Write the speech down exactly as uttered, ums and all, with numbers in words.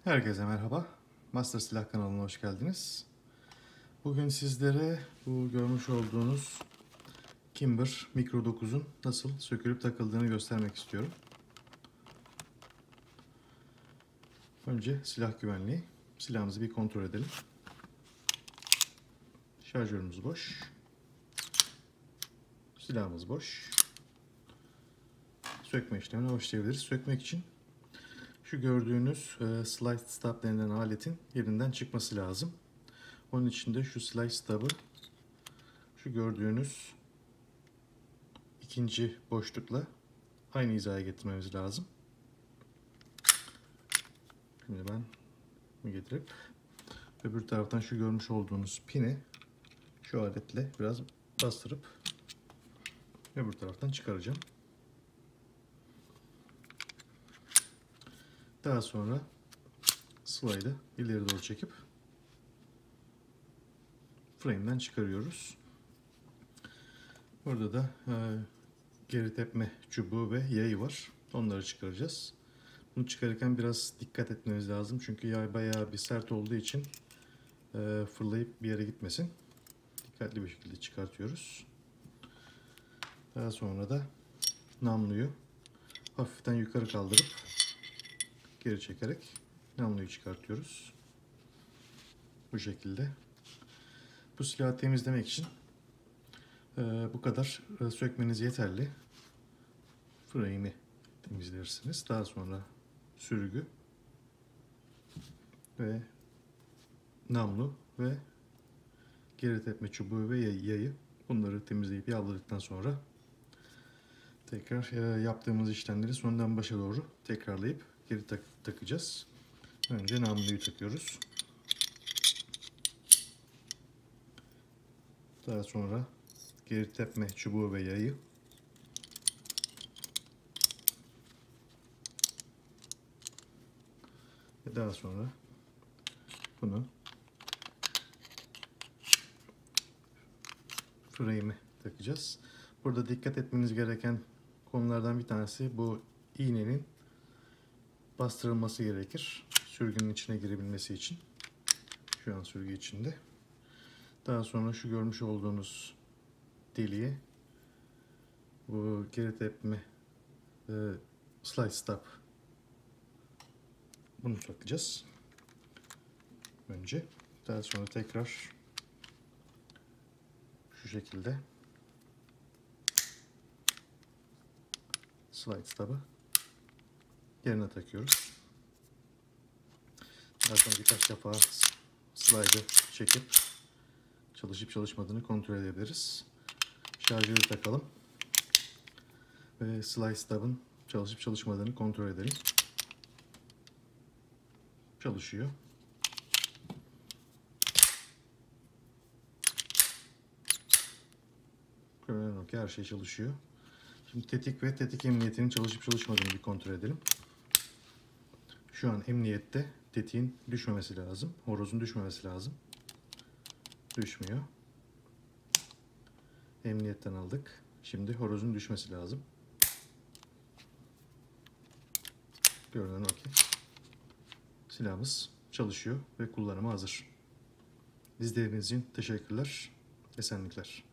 Herkese merhaba. Master Silah kanalına hoş geldiniz. Bugün sizlere bu görmüş olduğunuz Kimber Mikro dokuzun nasıl sökülüp takıldığını göstermek istiyorum. Önce silah güvenliği. Silahımızı bir kontrol edelim. Şarjörümüz boş. Silahımız boş. Sökme işlemine başlayabiliriz. Sökmek için şu gördüğünüz e, slide stop denilen aletin yerinden çıkması lazım. Onun için de şu slide stop'ı şu gördüğünüz ikinci boşlukla aynı hizaya getirmemiz lazım. Şimdi ben bunu getirip öbür taraftan şu görmüş olduğunuz pini şu aletle biraz bastırıp öbür taraftan çıkaracağım. Daha sonra slide'ı ileri doğru çekip frame'den çıkarıyoruz. Burada da e, geri tepme çubuğu ve yayı var. Onları çıkaracağız. Bunu çıkarırken biraz dikkat etmeniz lazım. Çünkü yay bayağı bir sert olduğu için e, fırlayıp bir yere gitmesin. Dikkatli bir şekilde çıkartıyoruz. Daha sonra da namluyu hafiften yukarı kaldırıp geri çekerek namluyu çıkartıyoruz. Bu şekilde. Bu silahı temizlemek için e, bu kadar e, sökmeniz yeterli. Frame'i temizlersiniz. Daha sonra sürgü ve namlu ve geri tepme çubuğu ve yayı, bunları temizleyip yağladıktan sonra tekrar yaptığımız işlemleri sondan başa doğru tekrarlayıp geri tak takacağız. Önce namluyu takıyoruz. Daha sonra geri tepme çubuğu ve yayı. Ve daha sonra bunu frame'e takacağız. Burada dikkat etmeniz gereken konulardan bir tanesi bu iğnenin bastırılması gerekir. Sürgünün içine girebilmesi için. Şu an sürgü içinde. Daha sonra şu görmüş olduğunuz deliğe bu geri tepme e, slide stop, bunu takacağız. Önce. Daha sonra tekrar şu şekilde slide stop'ı yerine takıyoruz. Daha sonra birkaç defa slide'ı çekip çalışıp çalışmadığını kontrol edebiliriz. Şarjörü takalım ve slide stop'ın çalışıp çalışmadığını kontrol edelim. Çalışıyor. Görünen o ki her şey çalışıyor. Şimdi tetik ve tetik emniyetinin çalışıp çalışmadığını bir kontrol edelim. Şu an emniyette tetiğin düşmemesi lazım. Horozun düşmemesi lazım. Düşmüyor. Emniyetten aldık. Şimdi horozun düşmesi lazım. Görünen o ki silahımız çalışıyor ve kullanıma hazır. İzlediğiniz için teşekkürler. Esenlikler.